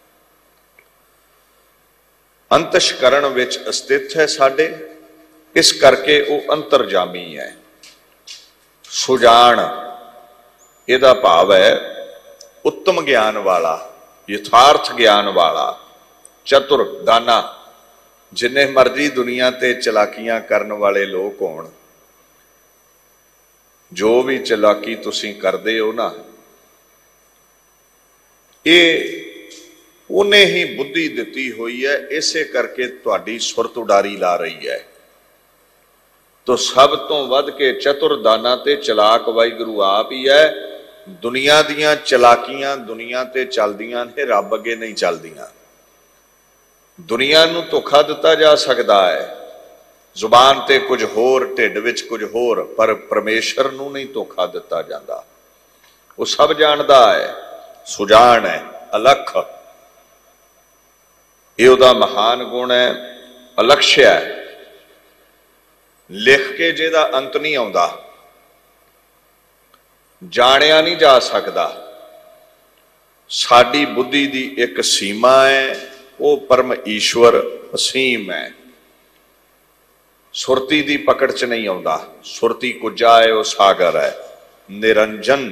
अंतशकरण विच अस्तित्व है साडे, इस करके वो अंतरजामी है। सुजान इहदा भाव है उत्तम ज्ञान वाला, यथार्थ ज्ञान वाला, चतुर दाना। जिन्ने मर्जी दुनिया ते चलाकियां करने वाले लोग होण, जो भी चलाकी तुसीं करदे हो ना, ये उन्हें ही बुद्धि दिती हुई है, इसे करके तुहाडी सुरत उडारी ला रही है। तो सब तो वध के चतुर दाना ते चलाक वाहिगुरू आप ही है। दुनिया दियां चलाकियां दुनिया ते चलदियां ने, रब अगे नहीं चलदियां। दुनिया नूं धोखा दिता जा सकता है, जुबान ते कुछ होर, ढिड विच कुछ होर, पर परमेश्वर नूं नहीं धोखा दिता जांदा। वो सब जानदा है, सुजान है, अलख। ये उहदा महान गुण है। अलक्ष्य है, लिख के जिहदा अंत नहीं आउंदा, जाणिया नहीं जा सकता। साडी बुद्धि दी एक सीमा है, वो परम ईश्वर असीम है। सुरती दी पकड़ च नहीं आउंदा। सुरती कुजा है, वो सागर है। निरंजन,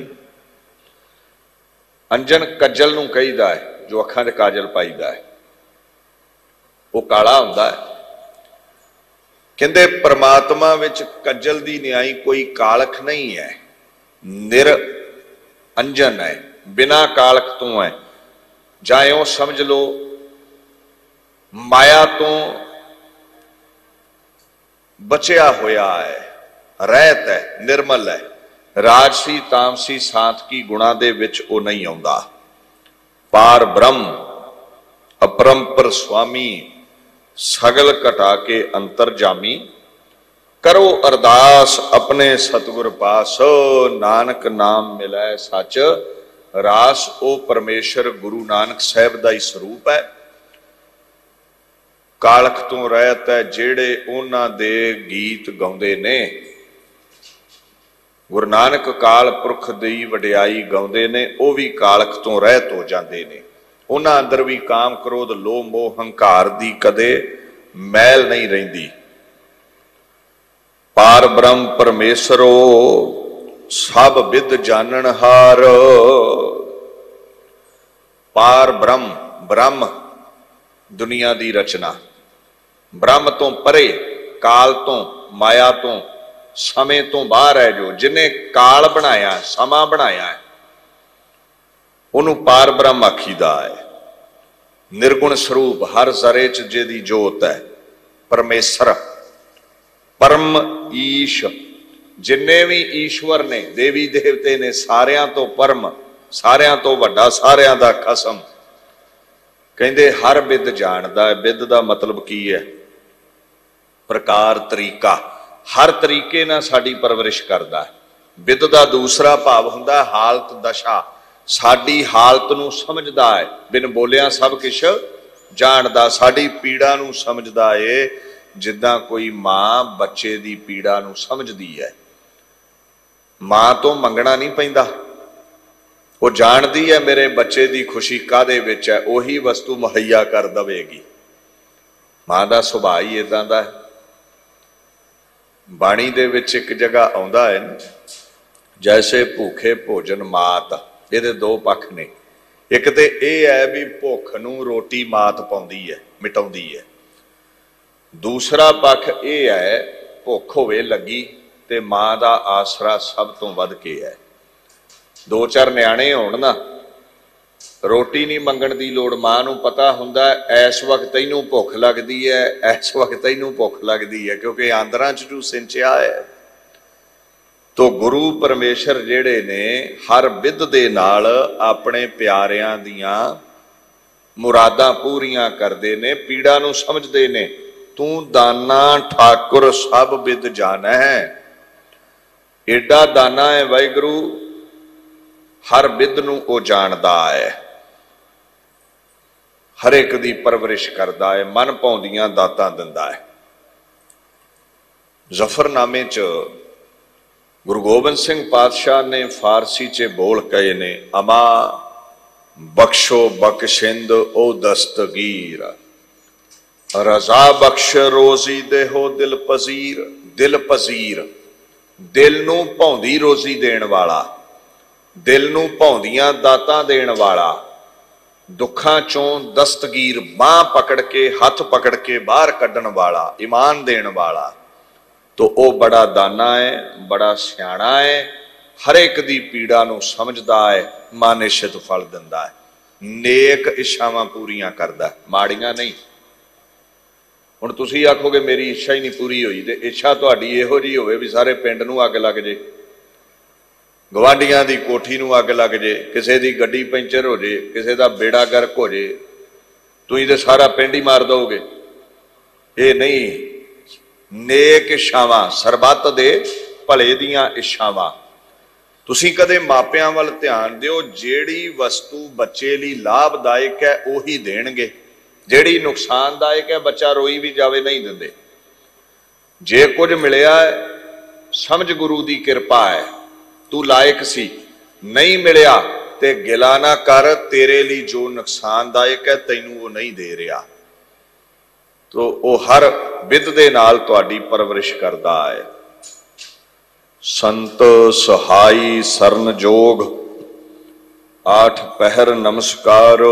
अंजन कज्जल नूं कहीदा है, जो अखां च काजल पाईदा है, वो काला हुंदा है। कहंदे परमात्मा विच कज्जल दी न्याई कोई कालख नहीं है, निर अंजन है, बिना कालख तो है। जाए वो समझ लो माया तो बचिया होया है, रहत है, निर्मल है। राजसी तामसी सांत की गुणा दे विच वो नहीं आउंदा। पार ब्रह्म अपरंपर स्वामी, सगल घटा के अंतरजामी। करो अरदास अपने सतगुर पास, नानक नाम मिलै सच रास। ओ परमेश्वर गुरु नानक साहब दा ही स्वरूप है। कालख तो रहत है, जेड़े उन्हां दे गीत गाउंदे ने। गुरु नानक काल पुरख दी वडियाई गाउंदे ने, वो भी कालख तो रहत हो जांदे ने। उन्हां अंदर भी काम क्रोध लोभ मोह हंकार दी कदे मैल नहीं रहिंदी। पार ब्रह्म परमेश्वरो सब विद जाननहार। पार ब्रह्म, ब्रह्म दुनिया की रचना, ब्रह्म तो परे, काल तो, माया तो, समय तो बाहर है, जो जिन्हें काल बनाया, समा बनाया है, उन्हों पार ब्रह्म आखीदा है। निर्गुण स्वरूप हर जरे च जिहदी जोत है, परमेश्वर, परम ईश, जिन्ने भी ईश्वर ने, देवी देवते ने, सारियां तो परम, सारियां तो वड्डा, सारियां दा खसम। कहंदे हर विद जानदा है। विद दा मतलब की है? प्रकार, तरीका। हर तरीके नाल साडी परवरिश करदा है। विद दा दूसरा भाव हुंदा हालत, दशा। साडी हालत नूं समझदा है, बिन बोलिया सब किश जानदा। साडी पीड़ा नूं समझदा है, जिद्दां कोई मां बच्चे दी पीड़ा नूं समझदी है। मां तो मंगना नहीं पैंदा, वो जानती है मेरे बच्चे की खुशी काहदे विच है, उही वस्तु मुहैया कर देगी। मां का सुभाव ही इदां दा है। बाणी दे विच एक जगह आउंदा है, जैसे भूखे भोजन मात। इहदे दो पक्ष ने। एक तो यह है भी भुख नूं रोटी मात पाउंदी है, मिटाउंदी है। दूसरा पक्ष यह है भुख होवे लगी ते मां दा आसरा सब तो वध के है। दो चार न्याणे होण ना, रोटी नहीं मंगण दी लोड़, मां नूं पता हुंदा इस वक्त तैनूं भुख लगदी है, इस वक्त तैनूं भुख लगदी है, क्योंकि आंदरां च जो सिंचिया है। तो गुरु परमेश्वर जिहड़े ने हर विद दे नाल अपने प्यारियां दियां मुरादां पूरियां करदे ने, पीड़ा नूं समझदे ने। तू दाना ठाकुर सब विद जाना है। एडा दाना है वाहिगुरू, हर विद नूं ओ जानदा है, हर एक दी परवरिश करदा है, मन भाउंदियां दातां दिंदा है। जफरनामे च गुरु गोबिंद सिंह पातशाह ने फारसी च बोल कहे ने, अमा बख्शो बख्शिंद ओ दस्तगीर, रजा बख्श रोजी देहो दिल पजीर। दिल पजीर, दिल नूं भाउंदी रोजी देण वाला, दिल नूं भाउंदियां दातां देण वाला, दुखां चों दस्तगीर, बांह पकड़ के, हथ पकड़ के बाहर कड्डण वाला, ईमान देण वाला। तो वह बड़ा दाना है, बड़ा सियाणा है, हर एक दी पीड़ा नूं समझदा है, मानिशित फल दिंदा है, नेक इच्छावां पूरियां करदा, माड़ियां नहीं। हुण तुसीं आखोगे मेरी इच्छा ही नहीं पूरी हुई, तो इच्छा तुहाडी इहो जी होवे भी सारे पिंड नूं अग लग जे, गवांढियां दी कोठी नूं अग लग जे, किसी दी गड्डी पैंचर हो जे, किसी दा बेड़ा गर्क हो जे, तुसीं ते सारा पिंड ही मार दोगे। ये नहीं, नेक इच्छावां, सरबत दे भले दियां इच्छावां। तुसीं कदे मापियां वल ध्यान दिओ, जिहड़ी वस्तु बच्चे लई लाभदायक है उही देणगे, जिहड़ी नुकसानदायक है बच्चा रोई भी जावे नहीं दिंदे। जे कुछ मिलिया है समझ गुरु दी किरपा है, तू लायक सी, नहीं मिलिया ते गिला ना कर, तेरे लिए जो नुकसानदायक है तैनूं वो नहीं दे रहा। तो वह हर विद दे नाल तुहाडी परवरिश करदा है। संत सहाई सरन जोग, आठ पहर नमस्कार।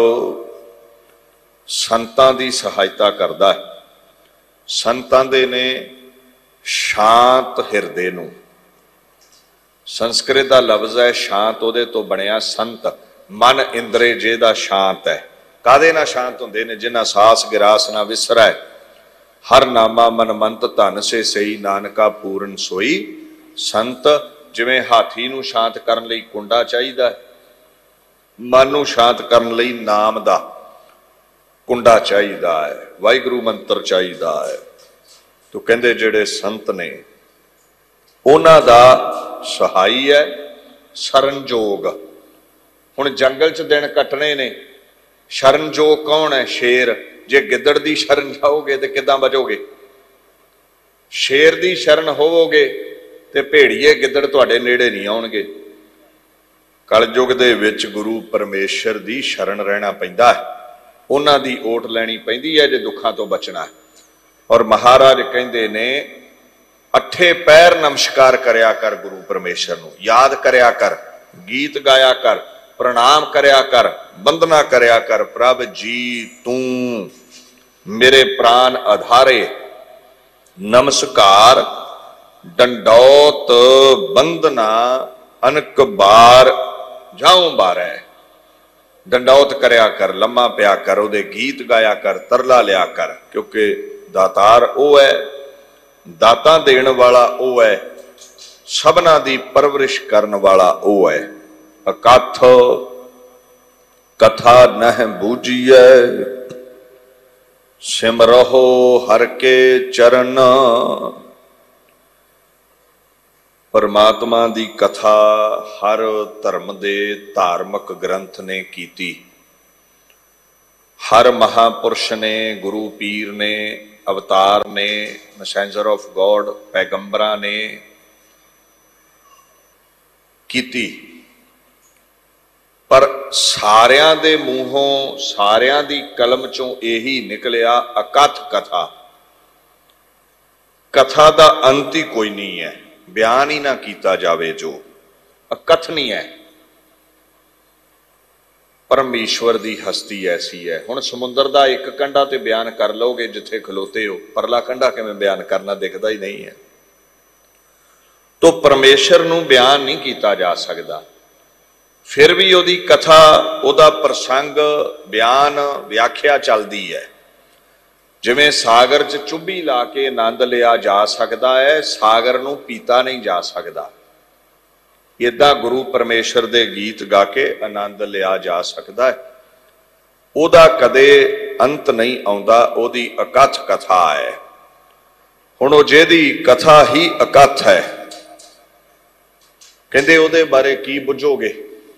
संतां दी सहायता करदा है। संतां दे ने शांत हिरदे नूं, संस्कृत का लफ्ज है शांत, उहदे तो बनिया संत। मन इंद्रे जेदा शांत है, कादे ना शांत हुंदे ने, जिन्हां सास गिरास ना विसरै। हर नामा मन मंत धन से सही, नानका पूरन सोई संत। जिवें हाथी नूं शांत करन लई कुंडा चाहीदा है, मन नूं शांत करन लई नाम दा कुंडा चाहीदा है, वाहिगुरू मंत्र चाहीदा है। तो कहंदे जिहड़े संत ने उन्हां दा सहाई है शरणजोग। हुण जंगल च दिन कटने ने, शरणजोग कौन है? शेर। जे गिद्दड़ दी शरण जाओगे तो किदां बचोगे? शेर दी शरण होवोगे ते भेड़िए गिद्दड़ तुहाडे नेड़े नहीं आउणगे। कलयुग दे विच गुरु परमेश्वर दी शरण रहना पैंदा है, उन्हां दी ओट लैनी पैंदी है जे दुखां तो बचना है। और महाराज कहंदे ने अठे पैर नमस्कार करया कर गुरु परमेश्वर नूं, याद करया कर, गीत गाया कर, प्रणाम करया कर, वंदना करया कर। प्रभ जी तू मेरे प्राण आधारे, नमस्कार डंडौत वंदना अनक बार जाऊं बारै। डंडौत करया कर, लम्मा पिया कर, उहदे गीत गाया कर, तरला लिया कर, क्योंकि दातार वो है, दाता देण वाला वो है, सबना दी परवरिश करन वाला वो है। अकथ कथा नह बूझिए, सिमरहो हर के चरण। परमात्मा दी कथा हर धर्म दे धार्मिक ग्रंथ ने कीती, हर महापुरुष ने, गुरु पीर ने, अवतार ने, मैसेंजर ऑफ गॉड पैगंबरां ने कीती। पर सारियां दे मूहों, सारियां दी कलम चों यही निकलिया अकथ कथा। कथा दा अंत ही कोई नहीं है, बयान ही ना किया जावे जो अकथ नहीं है। परमेश्वर दी हस्ती ऐसी है। हुण समुंदर दा एक कंढा ते बयान कर लोगे जिथे खलोते हो, परला कंढा किवें बयान करना, दिखदा ही नहीं है। तो परमेश्वर नूं बयान नहीं किया जा सकता। फिर भी उहदी कथा, उहदा प्रसंग, बयान, व्याख्या चलदी है। जिवें सागर च चुब्भी ला के आनंद लिया जा सकता है, सागर नूं पीता नहीं जा सकता। इदा गुरु परमेश्वर दे गीत गा के आनंद लिया जा सकता है। उहदा कदे अंत नहीं आउंदा, उहदी अकथ कथा है। हुण ओह जिहदी कथा ही अकथ है, कहंदे उहदे बारे की बुझोगे,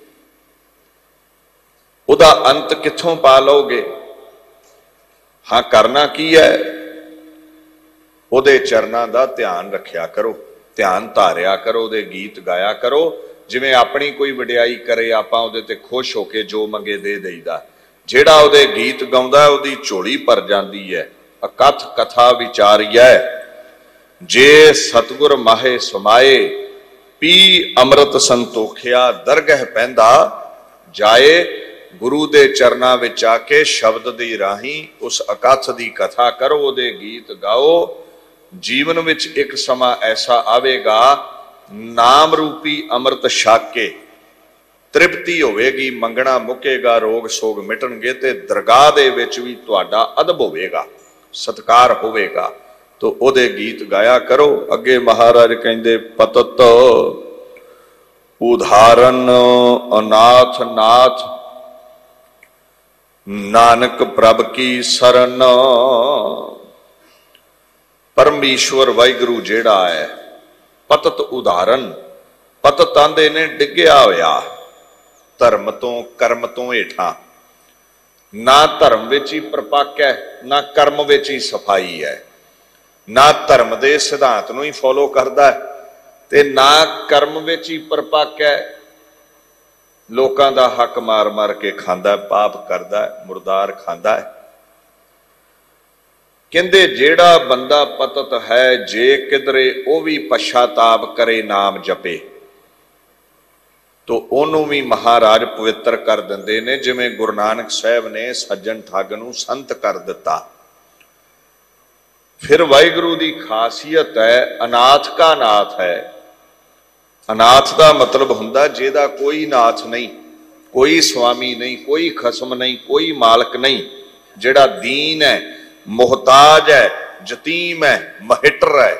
उहदा अंत कित्थों पा लोगे। हाँ, करना की है, उहदे चरनां दा ध्यान रखिया करो, ध्यान धारिया करो, उहदे गीत गाया करो। जिवें अपनी कोई वडियाई करे, आपां उहदे ते खुश होके जो मंगे दे देईदा। जिहड़ा उहदे गीत गाउंदा उहदी झोली भर जांदी है। अकथ कथा विचारिए, जे सतगुर माहे समाए, पी अमृत संतोखिया, दरगह पैंदा जाए। गुरु दे चरनां विच आके शब्द दी राही उस अकथ दी कथा करो, उहदे गीत गाओ। जीवन विच एक समा ऐसा आवेगा, नाम रूपी अमृत छक के तृप्ति होवेगी, मंगना मुकेगा, रोग सोग मिटणगे, ते दरगाह दे विच भी तुहाडा अदब होवेगा, सत्कार होवेगा। तो उहदे गीत गाया करो। अगे महाराज कहंदे, पतत उदाहरण अनाथ नाथ, नानक प्रभ की शरण। परमेश्वर वाहिगुरु जेड़ा है, पतत उदाहरण, पतत आंदे ने डिग्या होया, धर्म तो कर्म तो हेठां। ना धर्म विच ही प्रपक है, ना कर्म विच ही सफाई है। ना धर्म दे सिद्धांत नूं ही फॉलो करदा है, ते ना कर्म विच ही प्रपक है। लोकां दा हक मार मार के खांदा, पाप करदा, मुर्दार खांदा है। कहंदे जेड़ा बंदा पतत है, जे किधरे वो भी पश्चाताप करे, नाम जपे, तो ओनू भी महाराज पवित्र कर दिंदे ने। जिवें गुरु नानक साहब ने सज्जन ठग नूं संत कर दिता। फिर वाहिगुरु दी खासियत है, अनाथ का नाथ है। अनाथ का मतलब हुंदा जेदा कोई नाथ नहीं, कोई स्वामी नहीं, कोई खसम नहीं, कोई मालक नहीं, जेड़ा दीन है, मुहताज है, जतीम है, महिटर है।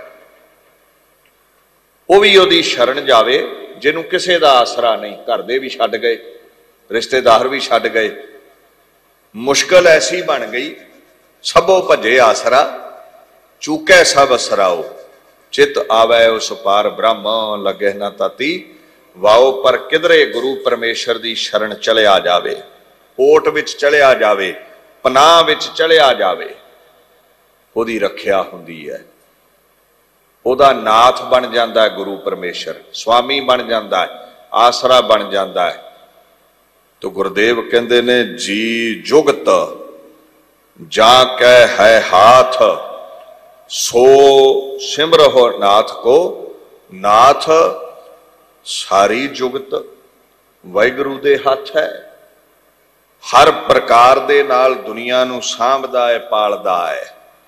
वो भी ओदी शरण जावे, जिन्हों किसी का आसरा नहीं। घर दे भी छड्ड गए, रिश्तेदार भी छड्ड गए, मुश्किल ऐसी बन गई, सबो भजे आसरा, चूकै सब असराओ। चित आवे उस पार ब्रह्म, लगे ना ताती वाओ। पर किधरे गुरु परमेश्वर की शरण चलिया जावे, ओट विच चलिया जावे, पनाह विच चलिया जावे, ओदी रखिया हुंदी है। ओदा नाथ बन जाता है गुरु परमेश्वर, स्वामी बन जाता है, आसरा बन जाता है। तो गुरुदेव कहते ने, जी जुगत जा कै है हाथ, सो सिमरहो नाथ को। नाथ सारी जुगत वाहिगुरू दे हथ है। हर प्रकार दे नाल दुनिया नूं सांभदा है, पालदा है।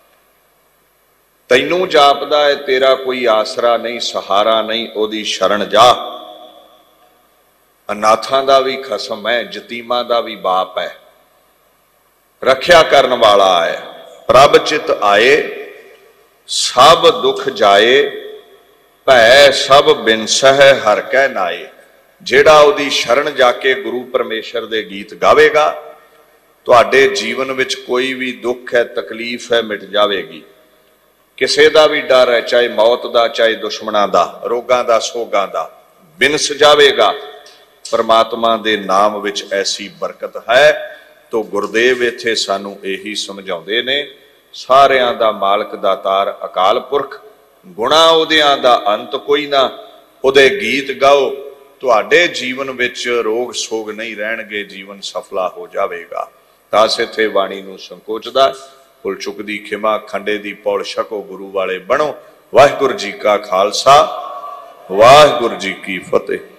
तैनू जापदा है, तेरा कोई आसरा नहीं, सहारा नहीं, ओदी शरण जा। अनाथां दा भी खसम है, जतीमां दा भी बाप है, रखिया करन वाला है। प्रभ चित आए सब दुख जाए, भै सब बिनसह हर कै नाए। जेड़ा उदी शरण जाके गुरु परमेश्वर दे गीत गावेगा, तुहाडे जीवन विच कोई भी दुख है, तकलीफ है, मिट जाएगी। किसी का भी डर है, चाहे मौत का, चाहे दुश्मनों का, रोगों का, सोगां का, बिनस जाएगा। परमात्मा दे नाम विच ऐसी बरकत है। तो गुरदेव इत्थे सानू यही समझाउंदे ने, सारियां दा मालक दातार अकाल पुरख, गुणा उहदियां दा अंत कोई ना। उहदे गीत गाओ, तुहाडे जीवन विच रोग सोग नहीं रहणगे, जीवन सफला हो जाएगा। तास इत्थे बाणी नूं संकोचदा, भुल चुकदी खिमा, खंडे दी पौड़ छको, गुरु वाले बनो। वाहिगुरू जी का खालसा, वाहिगुरू जी की फतेह।